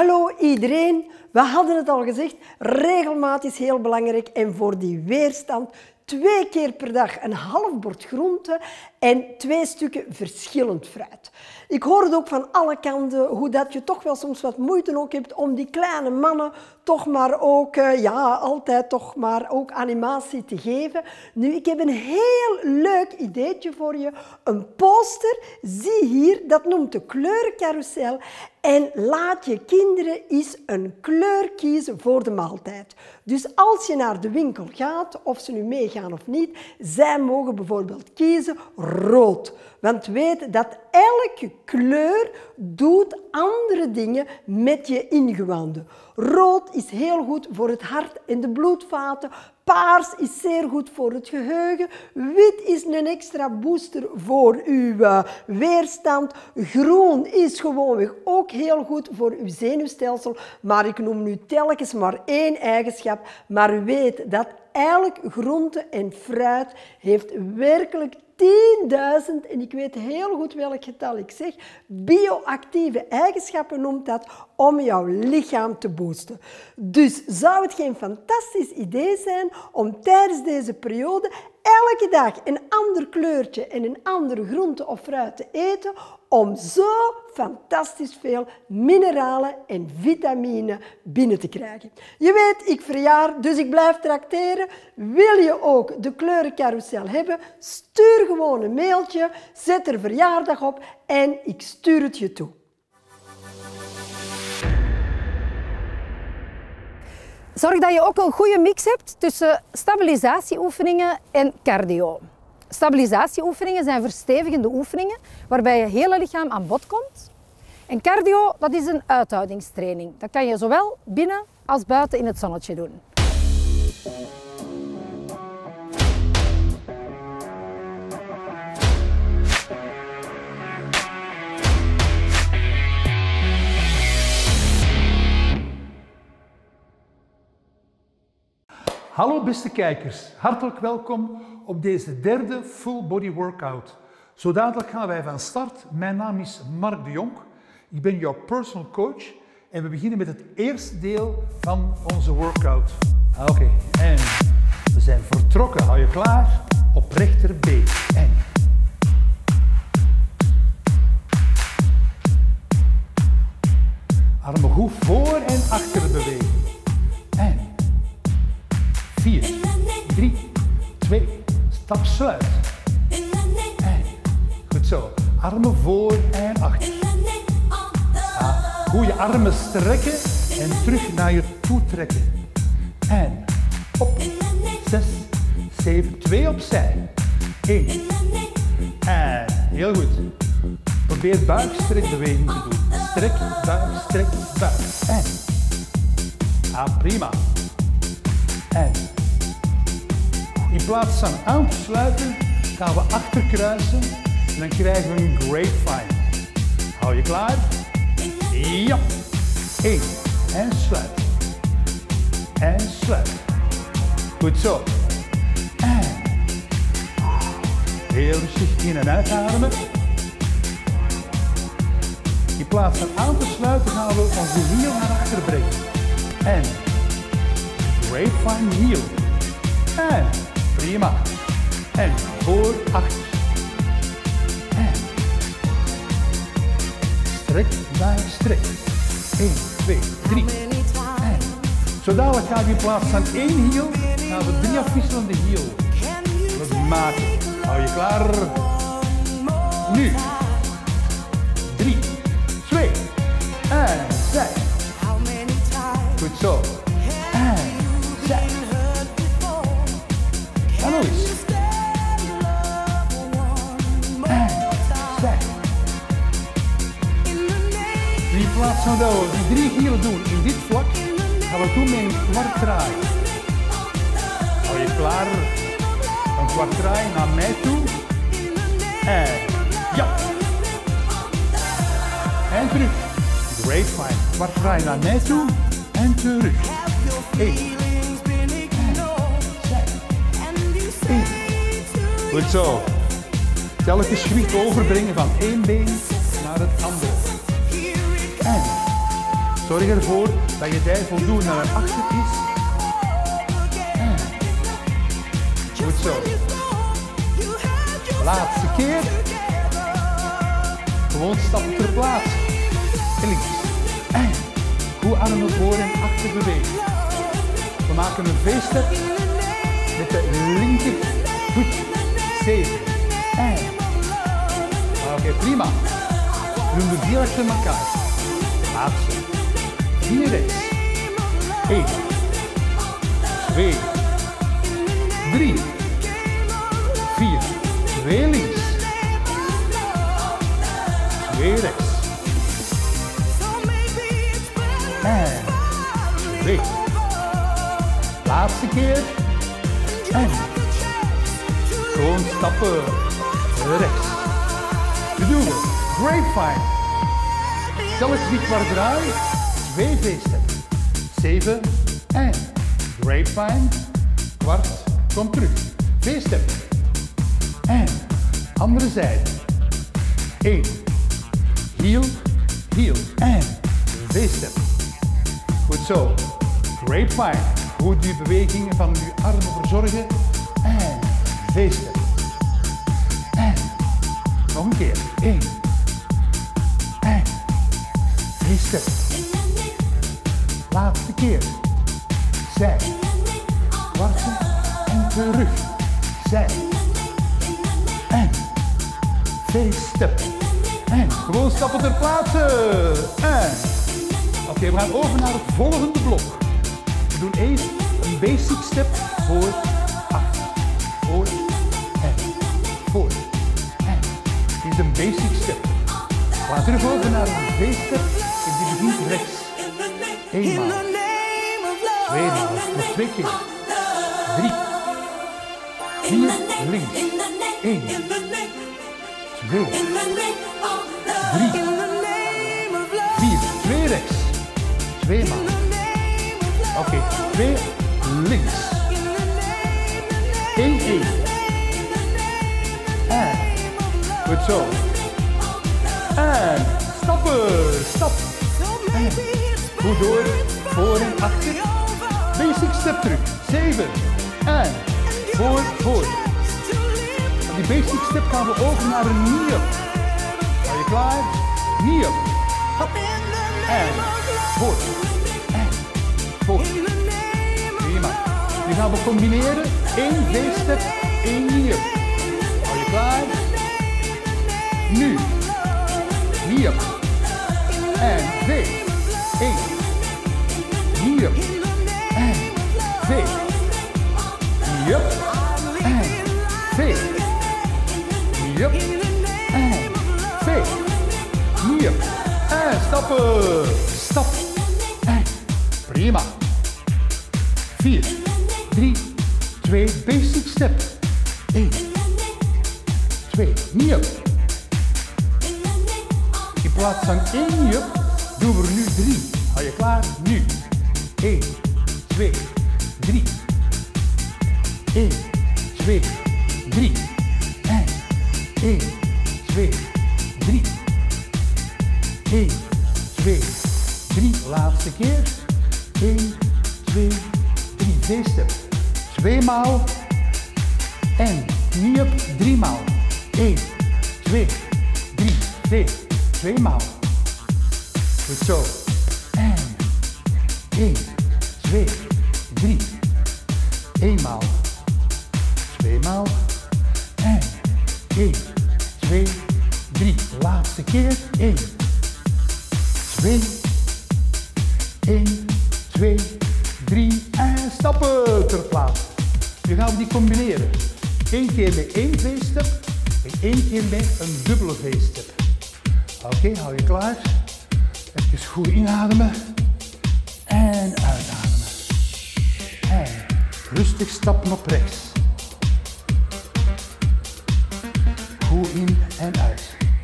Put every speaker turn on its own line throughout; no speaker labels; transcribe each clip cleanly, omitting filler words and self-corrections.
Hallo iedereen, we hadden het al gezegd, regelmatig is heel belangrijk en voor die weerstand 2 keer per dag een half bord groente en 2 stukken verschillend fruit. Ik hoor het ook van alle kanten, hoe dat je toch wel soms wat moeite ook hebt om die kleine mannen toch maar ook, altijd toch maar ook animatie te geven. Nu, ik heb een heel leuk ideetje voor je. Een poster, zie hier, dat noemt de kleurencarousel. En laat je kinderen eens een kleur kiezen voor de maaltijd. Dus als je naar de winkel gaat, of ze nu meegaan of niet, zij mogen bijvoorbeeld kiezen rood. Want weet dat elke kleur doet andere dingen met je ingewanden. Rood is heel goed voor het hart en de bloedvaten. Paars is zeer goed voor het geheugen. Wit is een extra booster voor uw weerstand. Groen is gewoonweg ook heel goed voor uw zenuwstelsel. Maar ik noem nu telkens maar 1 eigenschap. Maar weet dat elk groente en fruit heeft werkelijk 10.000, en ik weet heel goed welk getal ik zeg, bioactieve eigenschappen noemt dat, om jouw lichaam te boosten. Dus zou het geen fantastisch idee zijn om tijdens deze periode elke dag een ander kleurtje en een andere groente of fruit te eten, om zo fantastisch veel mineralen en vitamine binnen te krijgen. Je weet, ik verjaar, dus ik blijf trakteren. Wil je ook de kleurencarousel hebben? Stuur gewoon een mailtje, zet er verjaardag op en ik stuur het je toe.
Zorg dat je ook een goede mix hebt tussen stabilisatieoefeningen en cardio. Stabilisatieoefeningen zijn verstevigende oefeningen waarbij je hele lichaam aan bod komt. En cardio, dat is een uithoudingstraining. Dat kan je zowel binnen als buiten in het zonnetje doen.
Hallo beste kijkers, hartelijk welkom op deze derde full body workout. Zo dadelijk gaan wij van start. Mijn naam is Mark de Jonk, ik ben jouw personal coach en we beginnen met het eerste deel van onze workout. Oké, en we zijn vertrokken. Hou je klaar? Op rechterbeen. En. Armen goed voor en achter bewegen. En. 4, 3, 2, stap sluit. En, goed zo. Armen voor en achter. Goed je armen strekken en terug naar je toe trekken. En op. 6, 7, 2 opzij. 1. En, heel goed. Probeer buikstrekbeweging te doen. Strek, buik. En. Prima. En in plaats van aan te sluiten, gaan we achterkruisen en dan krijgen we een grapevine. Hou je klaar? Ja. 1. En sluit. En sluit. Goed zo. En heel rustig in en uitademen. In plaats van aan te sluiten, gaan we onze hiel naar achter brengen. En grapevine heel. En prima. En voor, achter. En strek, bij, strek. 1, 2, 3. En zo dadelijk gaan we in plaats van 1 hiel, gaan we 3 afwisselende hiel maken. Hou je klaar? Nu. 3, 2. En zij. Goed zo. En zij. En nog eens. En zij. In plaats van dat we die 3 hielen doen in dit vlak, gaan we doen met een kwart draai. Hou je klaar? Een kwart draai naar mij toe. En ja. En terug. Great fine. Kwart draai naar mij toe. En terug. 1. Goed zo. Telkens gewicht overbrengen van 1 been naar het andere. En Zorg ervoor dat je dij voldoende naar achter is. En. Goed zo. Laatste keer. Gewoon stappen ter plaatse. Links. En. Goed armen voor en achter bewegen. We maken een V-step met de linkervoet. 7. En. Oké, prima. We doen de 4 achter elkaar. Laatste. 4 rechts. 1. 2. 3. 4. 2 links. 2 rechts. En 2. Laatste keer. En. Gewoon stappen. Rechts. We doen het. Grapevine. Telkens die kwart draai. 2 V-steps. 7. En. Grapevine. Kwart. Kom terug. V-step. En. Andere zijde. 1. Heel. Heel. En. V-step. Goed zo. Grapevine. Goed die bewegingen van uw armen verzorgen. En. V-step. En. Nog een keer. 1. En. V-step. Laatste keer. Zij. Kwarten. En terug. Zij. En. V-step. En. Gewoon stappen ter plaatse. En. Oké, we gaan over naar het volgende blok. We doen eerst een basic step voor, achter, voor en voor en. Dit is een basic step. We gaan terug over naar een V-step en die begint rechts. Eenmaal, tweemaal, nog 2 keer, 3, 4 links, 1, 2, 3, 4, 2 rechts. 2 maal. Oké, 2 links. 1, 1. En. Goed zo. En. Stappen. Stap. En. Goed door. Voor en achter. Basic step terug. 7. En. Voor, voor. Op die basic step gaan we over naar een knee-up. Are je klaar? Knee-up. En. Voor. En. Voor. Prima. Nu gaan we combineren. 1 V-step, 1 knee-up. Hou je klaar? Nu. Knee-up. En V. 1. Knee-up. En V. Knee-up. En V. Knee-up. En V. Knee-up. En stappen. Stap. En. Prima. 4, 3, 2, basic step. 1, 2, knee-up. In plaats van 1 knee-up doen we er nu 3. Hou je klaar? Nu. 1, 2, 3. 1, 2, 3. En 1, 2, 3. 1, 2, 3. Laatste keer. 1, 2, 3. V-step. 2 maal. En knee-up 3 maal. 1, 2, 3. V. 2 maal. Goed zo. En 1, 2, 3. 1 maal. 2 maal. En 1, 2, 3. Laatste keer. 1, 2, 1, 2, 3 en stappen ter plaatse. Nu gaan we die combineren. 1 keer met 1 V-step en 1 keer met een dubbele V-step. Oké, hou je klaar. Even goed inademen en uitademen. En rustig stappen op rechts. Goed in en uit.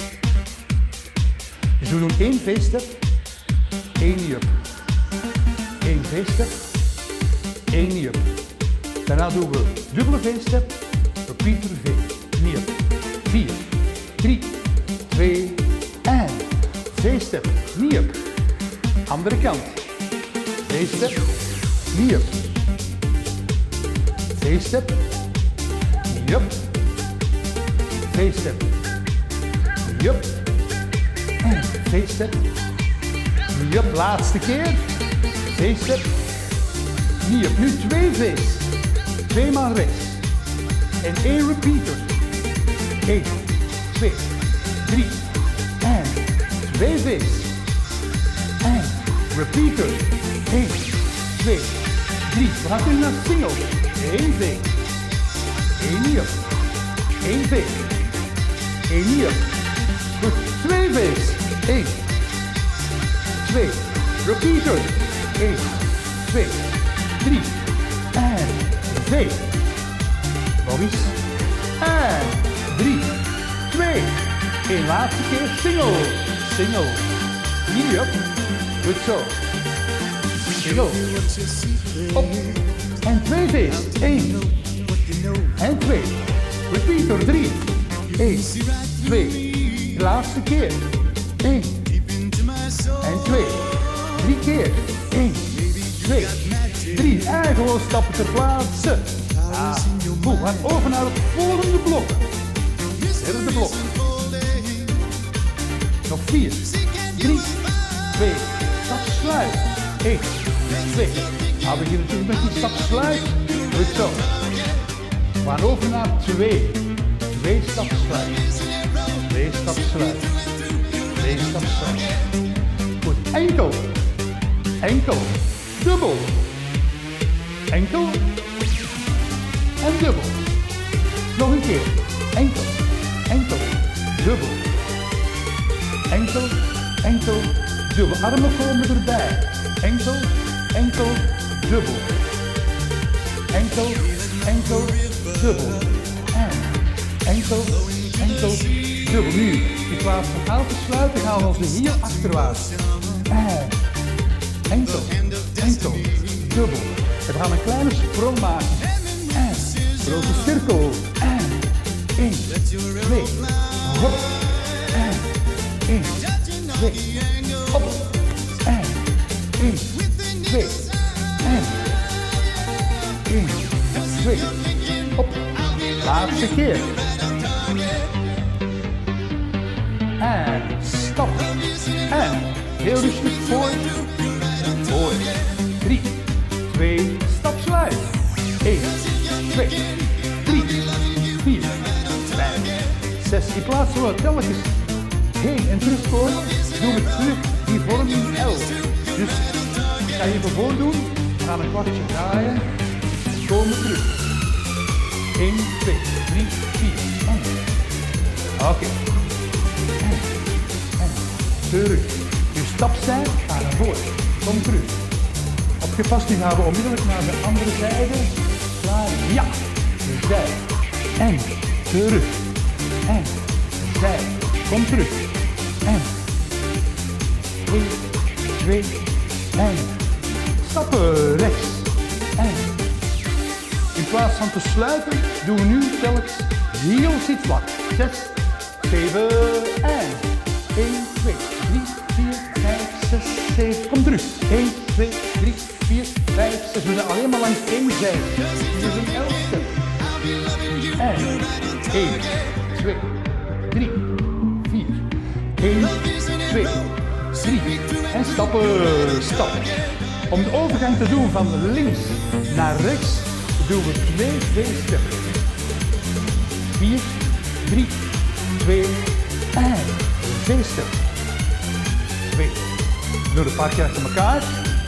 Dus we doen 1 V-step, 1 knee-up. 1 V-step, 1 knee-up. Daarna doen we dubbele V-step, repeater V, knee-up. 4, 3, 2 en V-step, knee-up. andere kant. C-step, knie up. C-step, knie up. C-step, knie up. En C-step, knie up. Laatste keer. C-step, knie up. Nu 2 V's. 2 maal rechts. En 1 repeater. 1, 2, 3. En 2 V's. En repeater. 1, 2, 3. We gaan terug naar single. 1 V. 1 knee up. 1 V. 1 knee up. Goed. 2 V's. 1, 2. Repeater. 1, 2, 3. En V. Nog eens. En 3, 2. 1 laatste keer. Single. Single. Knee up. Goed zo. Single. Op. En 2 V's. 1. En 2. Repeater. 3. 1, 2. De laatste keer. 1. En 2. 3 keer. 1, 2, 3. En gewoon stappen ter plaatse. Goed, we gaan over naar het volgende blok. Derde blok. Nog 4, 3, 2. Stap sluit. 1, 2. Nou, we beginnen natuurlijk met die stap sluit. Goed zo. We gaan over naar 2. 2 stap sluit. 2 stap sluit. 2 stap sluit. Goed, enkel. Enkel. Dubbel. Enkel. En dubbel. Nog een keer. Enkel. Enkel. Dubbel. Enkel. Enkel. Dubbel. Armen komen erbij. Enkel. Enkel. Dubbel. Enkel. Enkel. Dubbel. En enkel. Enkel. Dubbel. Nu, in plaats van aan te sluiten, gaan we onze hiel achterwaarts. En enkel. Enkel. Dubbel. We gaan een kleine sprong maken. En grote cirkel. En 1, 2, hop. En 1, 2, hop. En 1, 2. En 1, 2, hop. Laatste keer. En stop. En heel rustig voor. Voor. 3, 2, stap sluit. 1, 2, 3, 4, 5, 6. In plaats van we telkens heen en terug komen, doen we terug die vorm in L. Dus ik ga je even voordoen. We gaan een kwartje draaien. Komen terug. 1, 2, 3, 4. En. Oké. En. Terug. Nu stap zijn, ga naar voren. Kom terug. Opgepast, nu gaan we onmiddellijk naar de andere zijde. Klaar, ja. Zij. En terug. En zij. Kom terug. En 1, 2. En stappen rechts. En in plaats van te sluiten, doen we nu telkens heel zit vlak. 6, 7 en 1, 2, 3, 4, 5, 6, 7. Kom terug. 1, 2, 3, 4, 5, 6. We zijn alleen maar langs één zijde. Dit is een L-step. En 1, 2, 3, 4, 1, 2, 3. En stappen, stappen. Om de overgang te doen van links naar rechts, doen we 2 V-steppen. 4, 3, 2 en V-step. 2. We doen een paar keer achter elkaar.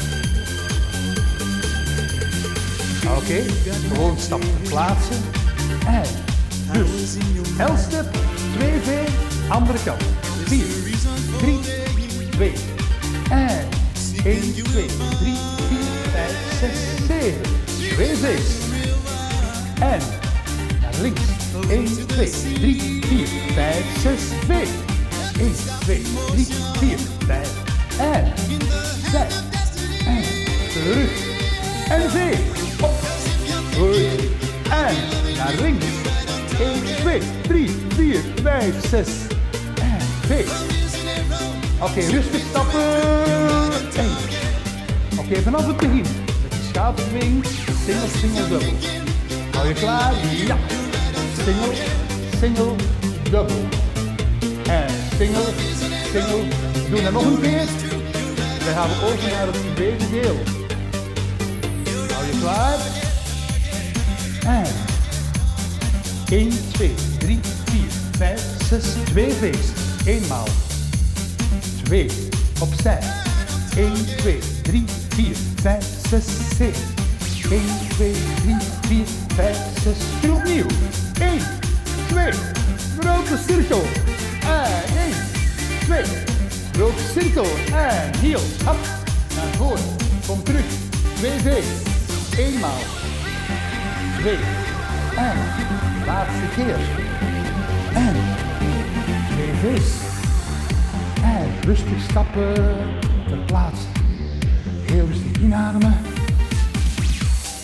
Oké, gewoon stappen plaatsen. En dus L-step, 2V, andere kant. 4, 3, 2 en 1, 2, 3, 4, 5, 6, 7. 2 V's. En naar links. 1, 2, 3, 4, 5, 6 V. 1, 2, 3, 4, 5. En 5. En terug. En V. Op. Goed. En naar links. 1, 2, 3, 4, 5, 6. En V. Oké, rustig stappen. 1. Oké, vanaf het begin. Met die schaapswing. Single, single, dubbel. Hou je klaar? Ja. Single, single, dubbel. En single, single. Doe dat nog een keer. Dan gaan we over naar het tweede deel. Hou je klaar? En 1, 2, 3, 4, 5, 6, 2 feest. Eenmaal. 2, opzij. 1, 2, 3, 4, 5, 6, 7. 1, 2, 3, 4, 5, 6. En opnieuw. 1, 2, grote cirkel. En 1, 2, grote cirkel. En heel, hop, naar voren. Kom terug. 2 feest. Eenmaal. 2. En laatste keer. En 2 feest. En rustig stappen, verplaatsen. Heel rustig inademen.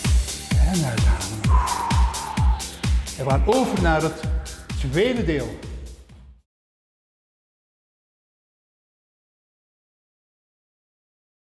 En uitademen. En we gaan over naar het tweede deel.